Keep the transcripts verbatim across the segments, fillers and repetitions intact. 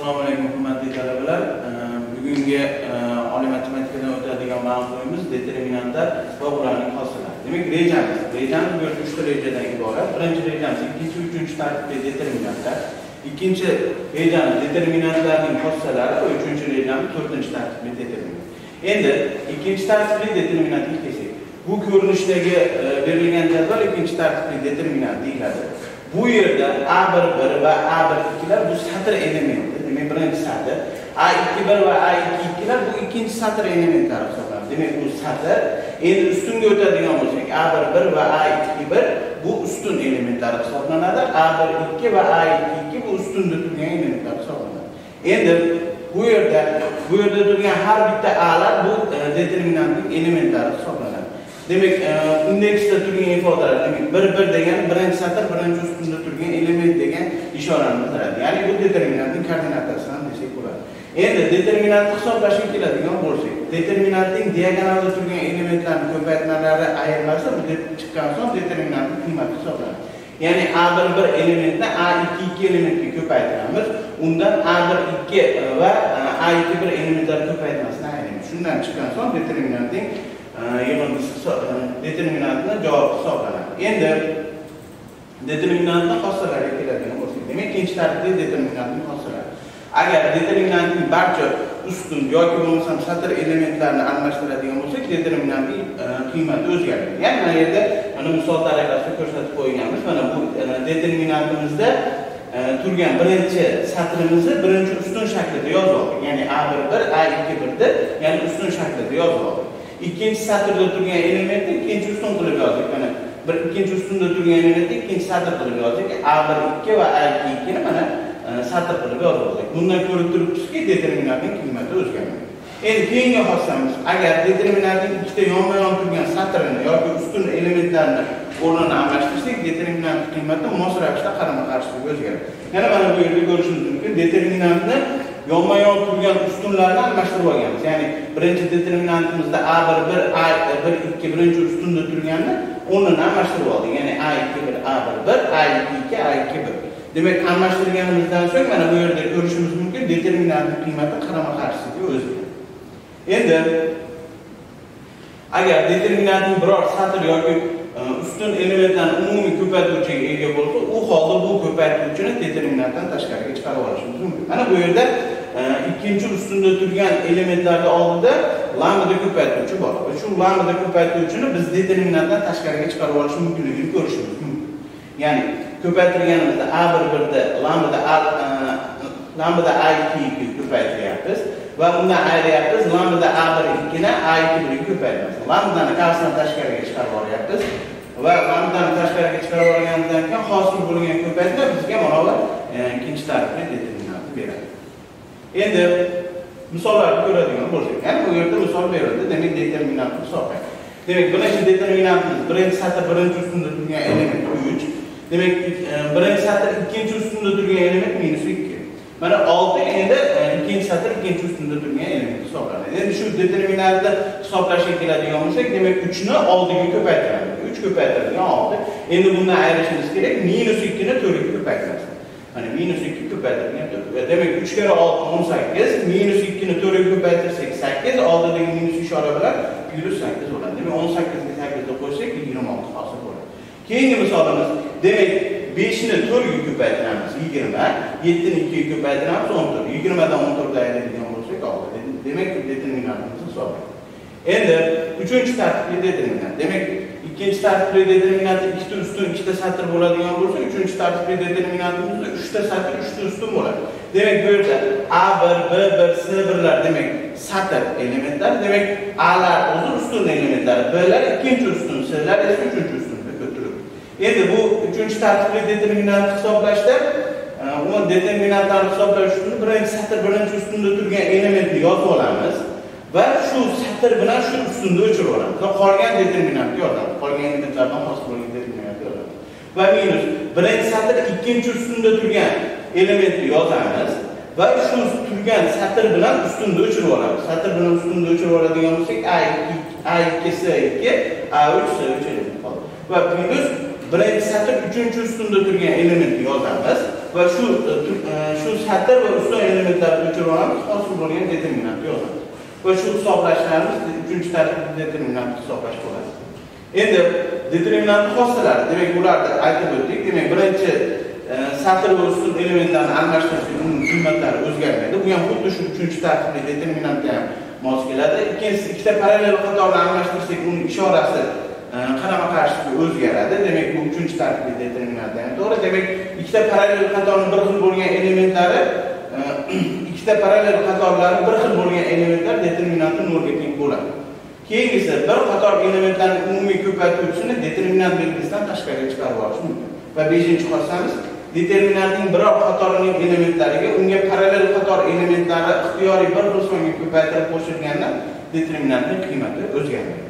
Assalomu alaykum hurmatli talabalar. Bugungi oliy matematikadan o'tadigan mavzuyimiz determinantlar va ularning xossalari. Demak, rejamiz. Rejamiz bu yerda uchta rejadan iborat. Birinchi rejamiz ikkinchi, uchinchi tartibli determinantlar. Ikkinchi rejamiz determinantlarning xossalari va uchinchi rejamiz to'rtinchi tartibli determinant. Endi ikkinchi tartibli determinantga kelsak, bu ko'rinishdagi berilgan jadval ikkinchi tartibli determinant deyiladi. Bu yerda A bir bir va A bir ikkilar bu satr elementi. Demak, birinchi satr. A ikki bir va A ikki ikkilar bu ikkinchi satr elementlari hisoblanadi. Demak, bu satr. Endi ustunga o'tadigan bo'lsak, A bir bir va A ikki bir bu ustun elementlari hisoblanadi. A bir ikki va A ikki ikki bu ustunda turgan elementlar hisoblanadi. Endi bu yerda bu yerda turgan har bitta A'lar bu determinantning elementlari hisoblanadi. Demak, indeksda turgan ifodalar, demak, bir bir degan birinchi satr, birinchi ustunda turgan element degan ishorani bildiradi. Ya'ni bu determinantning koordinatasidan desak bo'ladi. Endi determinantni hisoblashga keladigan bo'lsak, determinantning diagonalda turgan elementlarning ko'paytmalari ayirmasi bu deb chiqqan so'ng determinantning qiymati hisoblanadi. Ya'ni A bir bir elementni A ikki ikki elementga ko'paytiramiz. Undan A bir ikki va A ikki bir elementlar ko'paytmasini ayiramiz. Shundan chiqqan so'ng determinantning yig'indisi determinantni javobi hisoblanadi. Endi determinantning xossalariga keladigan bo'lsak, demak, ikkinchi tartibli determinantning xossalari. Agar determinantning barcha ustun yoki bo'lmasam satr elementlarini almashtiradigan bo'lsak, determinantning qiymati o'zgaradi. Ya'ni mana yerda mana misol tariqasida ko'rsatib qo'yganmiz. Mana bu determinantimizda turgan birinchi satrimizni birinchi ustun shaklida yozib oldik. Ya'ni A bir bir, A ikki bir da, ya'ni ustun shaklida yozib oldik. Ikkinchi satrda turgan elementni ikkinchi ustun qilib yozdik. Mana bir ikkinchi ustunda turgan elementni ikkinchi satr qilib yozdik. A bir ikki va A ikki ikki ni mana satr qilib yozib oldik. Bundan ko'rib turibsizki, determinantning qiymati o'zgarmaydi. Endi keyingi xossamiz, agar determinantning ikkita yonma-yon turgan satrini yoki ustun elementlarini o'rnini almashtirsak, determinantning qiymati mos ravishda qarama-qarshilik o'zgaradi. Yana mana bu yerda ko'rishingiz mumkin, determinantni yonma-yon turgan ustunlarni almashtirib olganmiz. Ya'ni birinchi determinantimizda A bir bir, A bir ikki birinchi ustunda turganni o'rnini almashtirib oldik. Ya'ni A ikki bir, A bir bir, A ikki ikki, A ikki bir. Demak, almashtirganimizdan so'ng mana bu yerda ko'rishimiz mumkin, determinantning qiymati qarama-qarshiligi o'zgaradi. Endi agar determinantning biror satr yoki ustun elementlarni umumiy ko'paytuvchiga ega bo'lsa, u holda bu ko'paytuvchini determinantdan tashqariga chiqarib olishimiz mumkin. Mana bu yerda ikkinchi ustunda turgan elementlarning oldida lambda ko'paytuvchi bor. Va shu lambda ko'paytuvchini biz determinantdan tashqariga chiqarib olish mumkinligini ko'rishimiz mumkin. Ya'ni ko'paytirganimizda A bir bir da lambda A lambda A ikki ikki ko'paytiryapmiz va undan ayryapmiz. Lambda A bir ikki ni A ikki bir ga ko'paytiramiz. Lambdani qarsini tashqariga chiqarib olyapmiz va lambdani tashqariga chiqarib olganimizdan keyin hosil bo'lgan ko'paytma bizga mana bu ikkinchi tartibli determinantni beradi. Endi misollarni ko'radigan bo'lsak, ya'ni bu yerda misol berildi. Demak, determinantni hisoblaymiz. Demak, birinchi determinantimiz birinchi satr birinchi ustunda turgan element uch. Demak, birinchi satr ikkinchi ustunda turgan element minus ikki. Mana olti endi ikkinchi satr ikkinchi ustunda turgan element hisoblanadi. Endi shu determinantni hisoblashga keladigan bo'lsak, demak uch ni oldiga ko'paytiramiz. uch ko'paytirilgan olti. Endi bundan ayirishimiz kerak. minus ikki ni to'rt ga ko'paytiramiz. Mana minus ikki ko'paytirilgan to'rt. Demak, uch kere olti o'n sakkiz, minus ikki ni to'rt ga ko'paytirsak sakkiz, oldidagi minus ishora bilan plus sakkiz bo'ladi. Demak, o'n sakkiz ga sakkiz deb qo'ysak yigirma olti hosil bo'ladi. Keyingi misolimiz, demak, besh ni to'rt ga ko'paytiramiz yigirma, yetti ni ikki ga ko'paytiramiz o'n to'rt. yigirma dan o'n to'rt ga ayiradigan bo'lsak olti. Demak, determinantimiz hisoblanadi. Endi uchinchi tartibli determinant. Demak, ikkinchi tartibli determinantda ikkita ustun, ikkita satr bo'ladigan bo'lsa, uchinchi tartibli determinantimizda uchta satr, uchta ustun bo'ladi. Demak, bu yerda A bir, B bir, S birlar demak satr elementlar, demak A'lar o'zi ustun elementlari, B'lar ikkinchi ustun, S'lar esa uchinchi ustun deb o'tiribdi. Endi bu uchinchi tartibli determinantni hisoblashda, uni determinantlarni hisoblash uchun birinchi satr birinchi ustunda turgan elementni yozib olamiz va shu satr bilan shu ustunda o'chirib olamiz. Va qolgan determinantni yozamiz. Qolgan elementlardan hosil bo'lgan determinantni yozamiz. Va minus birinchi satr ikkinchi ustunda turgan elementni yozamiz va shu turgan satr bilan ustunda o'chirib olamiz. Satr bilan ustunda o'chirib oladigan bo'lsak, A ikki, A ikki, S ikki, A uch, S uch element qoladi. Va minus birinchi satr uchinchi ustunda turgan elementni yozamiz va shu shu satr va ustun elementlarni o'chirib olamiz, hosil bo'lgan determinantni yozamiz. Va shu hisoblashlarimiz uchinchi tartibli determinantni hisoblash bo'ladi. Endi determinant xossalari, demak bularni aytib o'tdik. Demak, birinchi satr va ustun elementlarni almashtirsak, uning qiymatlari o'zgarmaydi. Bu ham xuddi shu uchinchi tartibli determinantga ham mos keladi. Ikkinchisi, ikkita parallel qatorni almashtirsak, uning ishorasi qarama-qarshiligi o'zgaradi. Demak, bu uchinchi tartibli determinantda ham to'g'ri. Demak, ikkita parallel qatorning bir xil bo'lgan elementlari, ikkita parallel qatorlari bir xil bo'lgan elementlar determinanti nolga teng bo'ladi. Keyingisi bir qator elementlarning umumiy ko'paytuvchisini determinant belgisidan tashqariga chiqarib olish mumkin. Va beshinchi xossamiz, determinantning biror qatorining elementlariga unga parallel qator elementlari ixtiyoriy bir xil songa ko'paytirib qo'shilganda determinantning qiymati o'zgarmaydi.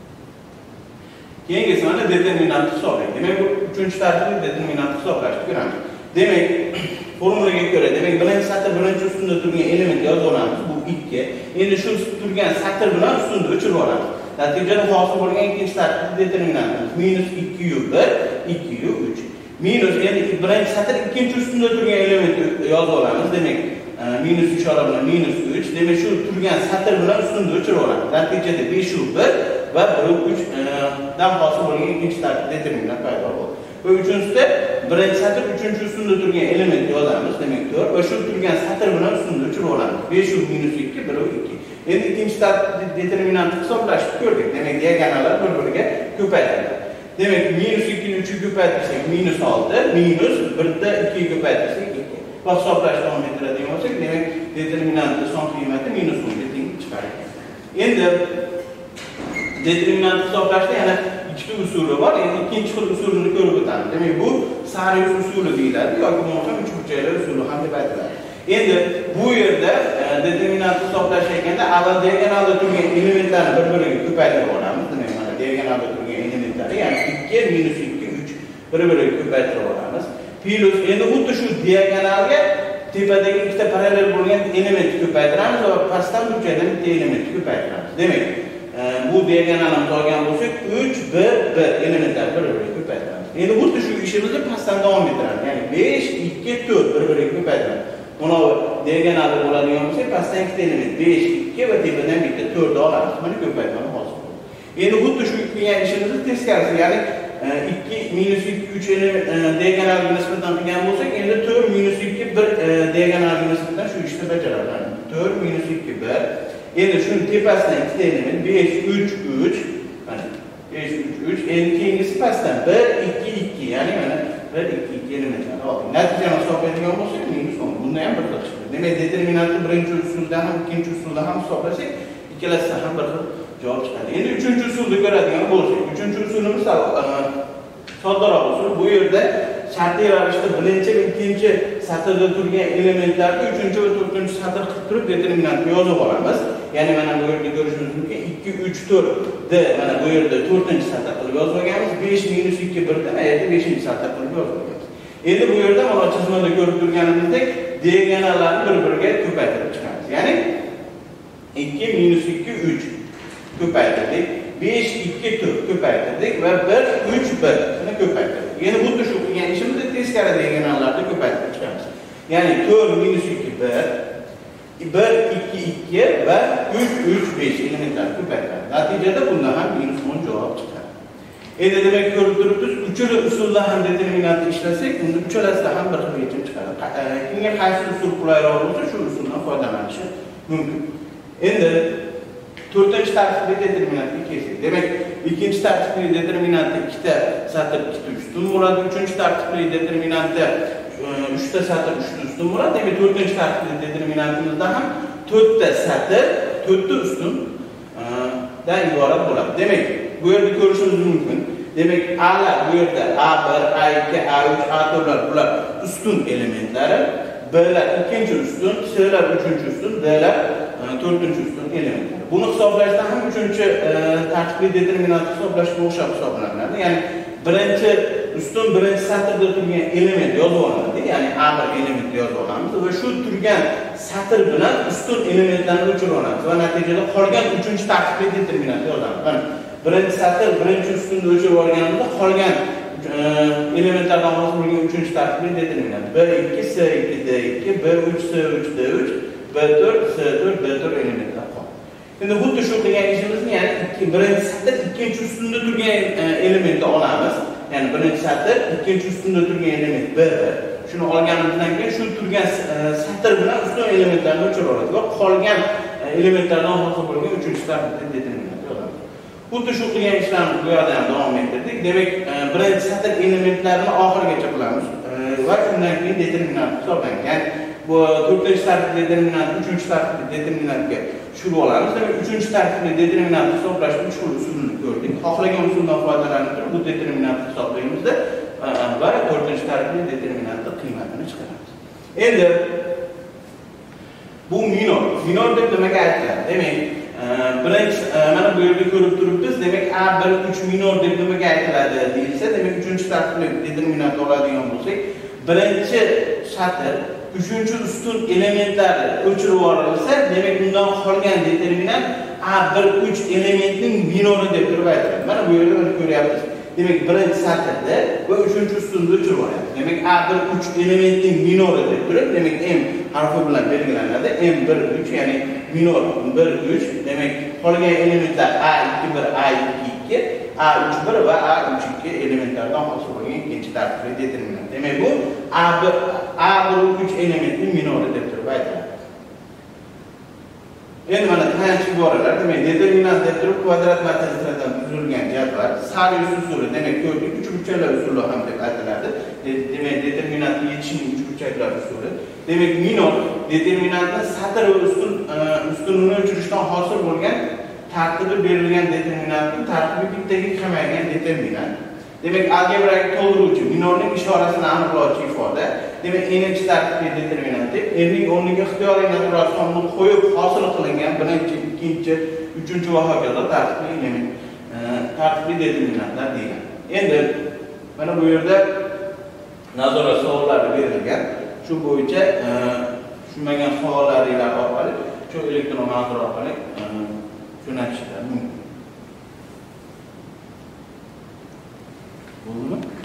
Keyingisi mana determinantni hisoblaydi. Demak, bu uchinchi tartibli determinantni hisoblashni ko'ramiz. Demak, formulaga ko'ra, demak, birinchi satr birinchi ustunda turgan element yozib olamiz, bu ikki. Endi shu turgan satr bilan ustunda o'chirib olamiz. Natijada hosil bo'lgan ikkinchi tartibli determinantimiz minus ikki yu bir, ikki yu uch. Minus, endi birinchi satr ikkinchi ustunda turgan elementni yozib olamiz. Demak, minus ishora bilan minus uch. Demak, shu turgan satr bilan ustunda o'chirib olamiz. Natijada besh yu bir va bir yu uch dan hosil bo'lgan ikkinchi tartibli determinant paydo bo'ldi. Va uchinchisida birinchi satr uchinchi ustunda turgan element yozamiz, demak to'rt va shu turgan satr bilan ustunda o'chirib olamiz. besh yu minus ikki, bir yu ikki. Endi ikkinchi tartibli determinantni hisoblashni ko'rdik. Demak, diagonalar bir-biriga ko'payadi. Demak, minus ikki ni uch ga ko'paytirsak minus olti, minus bir da ikki ga ko'paytirsak ikki. Va hisoblashni davom ettiradigan bo'lsak, demak, determinantning son qiymati minus o'n ga teng chiqadi. Endi determinantni hisoblashda yana ikkita usuli bor. Endi ikkinchi xil usulini ko'rib o'tamiz. Demak, bu Sarius usuli deyiladi yoki bo'lmasa uch burchaklar usuli ham deb aytiladi. Endi bu yerda determinantni hisoblashganda avval diagonalda turgan elementlarni bir-biriga ko'paytirib olamiz. Demak, mana diagonalda turgan elementlar, ya'ni ikki minus ikki uch bir-biriga ko'paytirib olamiz. Plus endi xuddi shu diagonalga tepadagi ikkita parallel bo'lgan elementni ko'paytiramiz va pastdan burchakdan bitta elementni ko'paytiramiz. Demak, bu diagonalni olgan bo'lsak uch bir bir elementlar bir-biriga ko'paytiramiz. Endi xuddi shu ishimizni pastdan davom ettiramiz. Ya'ni besh ikki to'rt bir-biriga ko'paytiramiz. Buni diagonalda bo'ladigan bo'lsa, pastdan ikkita element besh ikki va tepadan bitta to'rt olamiz. Mana ko'paytirma hosil bo'ldi. Endi xuddi shu qilgan ishimizni teskarisi, ya'ni ikki minus ikki uch diagonalga nisbatan qilgan bo'lsak, endi to'rt minus ikki bir diagonalga nisbatan shu ishni bajaradi. to'rt minus ikki bir. Endi shuni tepasidan ikkita element besh uch uch, mana besh uch uch, endi keyingisi pastdan bir ikki ikki, ya'ni mana bir ikki ikki elementlarni oldik. Natijani hisoblaydigan bo'lsak, minus o'n. Bunda ham bir xil chiqadi. Demak, determinantni birinchi usulda ham, ikkinchi usulda ham hisoblasak, ikkalasida ham bir xil javob chiqadi. Endi uchinchi usulni ko'radigan bo'lsak, uchinchi usulimiz soddaroq usul. Bu yerda shartli ravishda birinchi va ikkinchi satrda turgan elementlarni uchinchi va to'rtinchi satr qilib turib determinantni yozib olamiz. Ya'ni mana bu yerda ko'rishingiz mumkin, ikki uch to'rt da mana bu yerda to'rtinchi satr qilib yozib olganmiz, besh minus ikki bir da mana yerda beshinchi satr qilib yozib olganmiz. Endi bu yerda mana chizmada ko'rib turganimizdek diagonallarni bir-biriga ko'paytirib chiqamiz. Ya'ni ikki minus ikki uch ko'paytirdik, besh ikki to'rt ko'paytirdik va bir uch bir ni ko'paytirdik. Endi xuddi shu qilgan ishimizni teskari diagonallarni ko'paytirib chiqamiz. Ya'ni to'rt minus ikki bir, bir ikki ikki va uch uch besh elementlarni ko'paytiradi. Natijada bundan ham minus o'n javob chiqadi. Endi demak, ko'rib turibsiz, uchala usulda ham determinantni ishlasak, unda uchalasida ham bir xil yechim chiqadi. Kimga qaysi usul qulayroq bo'lsa, shu usuldan foydalanishi mumkin. Endi to'rtinchi tartibli determinantga kelsak, demak, ikkinchi tartibli determinantda ikkita satr ikkita ustun bo'ladi, uchinchi tartibli determinantda uchta satr uchta ustun bo'ladi. Demak, to'rtinchi tartibli determinantimizda ham to'rtta satr, to'rtta ustun dan iborat bo'ladi. Demak, bu yerda ko'rishingiz mumkin. Demak, A'lar bu yerda A bir, A ikki, A uch, A to'rtlar bular ustun elementlari, B'lar ikkinchi ustun, C'lar uchinchi ustun, D'lar to'rtinchi ustun elementlari. Buni hisoblashda ham uchinchi tartibli determinantni hisoblashga o'xshab hisoblanadi. Ya'ni birinchi ustun birinchi satrda turgan element yozib olinadi. Ya'ni A bir elementni yozib olamiz va shu turgan satr bilan ustun elementlarni o'chirib olamiz va natijada qolgan uchinchi tartibli determinantni yozamiz. Mana birinchi satr birinchi ustunni o'chirib olganimizda qolgan elementlardan hosil bo'lgan uchinchi tartibli determinant. B ikki, S ikki, D ikki, B uch, S uch, D uch, B to'rt, S to'rt, D to'rt elementlar qoldi. Endi xuddi shu qilgan ishimizni, ya'ni birinchi satr ikkinchi ustunda turgan elementni olamiz. Ya'ni birinchi satr ikkinchi ustunda turgan element B. Shuni olganimizdan keyin shu turgan satr bilan ustun elementlarni o'chirib olamiz va qolgan elementlardan hosil bo'lgan uchinchi tartibli determinant yozamiz. Xuddi shu qilgan ishlarni bu yerda ham davom ettirdik. Demak, birinchi satr elementlarini oxirigacha qilamiz va shundan keyin determinant hisoblangan. Bu to'rtinchi tartibli determinant uchinchi tartibli determinantga tushirib olamiz. Demak, uchinchi tartibli determinantni hisoblash uchun usulni ko'rdik. Xohlagan usuldan foydalanib turib bu determinantni hisoblaymizda va to'rtinchi tartibli determinantning qiymatini chiqaramiz. Endi bu minor. Minor deb nimaga aytiladi? Demak, birinchi mana bu yerda ko'rib turibmiz. Demak, A bir uch minor deb nimaga aytiladi deyilsa, demak uchinchi tartibli determinant oladigan bo'lsak, birinchi satr uchinchi ustun elementlari o'chirib yuborilsa, demak undan qolgan determinant A bir uch elementning minori deb turib aytiladi. Mana bu yerda mana ko'ryapmiz. Demak, birinchi satrda va uchinchi ustunda o'chirib yuboryapmiz. Demak, A bir uch elementning minori deb turib, demak M harfi bilan belgilanadi. M bir uch, ya'ni minor bir uch, demak, qolgan elementlar A ikki bir, A ikki ikki, A uch bir va A uch ikki elementlardan hosil bo'lgan ikkinchi tartibli determinant. Demak, bu A bir A bir uch elementning minori deb turib aytiladi. Endi mana tayanch iboralar, demak, determinant deb turib kvadrat matrisalardan tuzilgan jadval, Sarius usuli, demak, ko'rdik, uchburchaklar usuli ham deb aytiladi. Demak, determinantni yechishning uchburchaklar usuli. Demak, minor determinantni satr va ustun ustunini o'chirishdan hosil bo'lgan tartibi berilgan determinantning tartibi bittaga kamaygan determinant. Demak, algebrak to'ldiruvchi minorning ishorasini aniqlovchi ifoda. Demak, n'inchi tartibli determinant deb n'ning o'rniga ixtiyoriy natural sonini qo'yib hosil qilingan birinchi, ikkinchi, uchinchi va hokazo tartibli element, tartibli determinantlar deyiladi. Endi mana bu yerda nazorat savollari berilgan. Shu bo'yicha tushunmagan savollaringiz orqali shu elektron manzur orqali jo'natishlar mumkin. Bo'ldimi?